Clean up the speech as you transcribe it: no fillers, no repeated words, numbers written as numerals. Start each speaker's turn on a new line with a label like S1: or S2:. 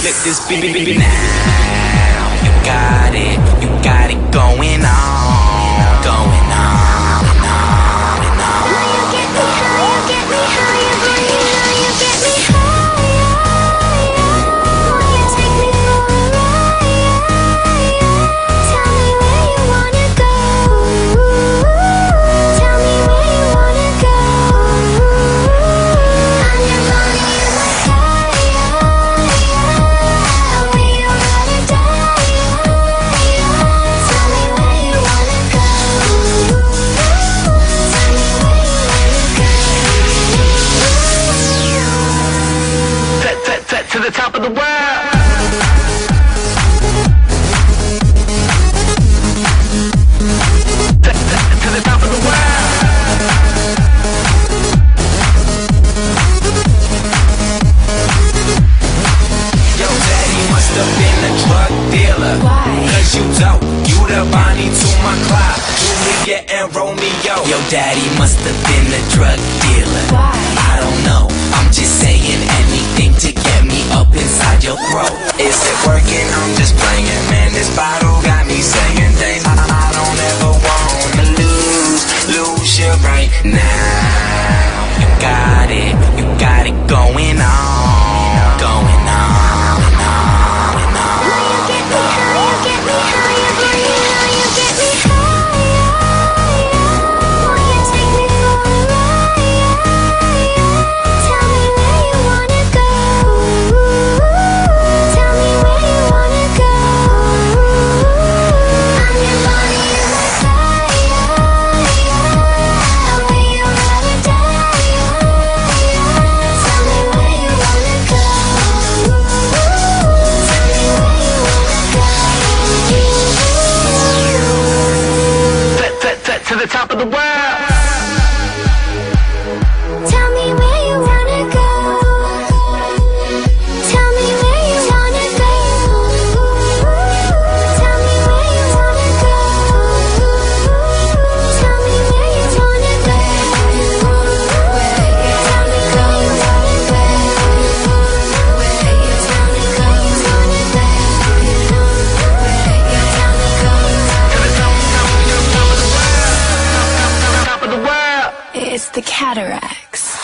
S1: Let this be now. You got it going on, going on. To the top of the world. To the top of the world. Yo, daddy must have been a drug dealer. Why? Cause you dope, you the Bonnie to my Clyde, Juliet and Romeo. Yo, daddy must have been a drug dealer. Why? I don't know, I'm just saying anything to get me up inside your throat. Is it working? I'm just playing, man. This bottle got me saying things I don't ever wanna lose you right now. You got it going on, going on. To the top of the world.
S2: Tell me where you wanna go. Tell me where you wanna go. Tell me where you wanna go. Tell me where you wanna go. Tell me where you wanna go. Where you wanna go. It's the Cataracts.